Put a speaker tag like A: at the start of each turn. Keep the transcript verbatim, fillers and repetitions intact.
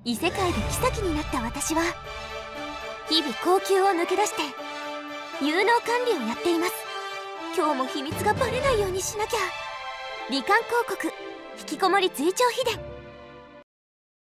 A: 異世界で妃になった私は日々高級を抜け出して有能管理をやっています。今日も秘密がバレないようにしなきゃ。罹患広告引きこもり追徴秘伝。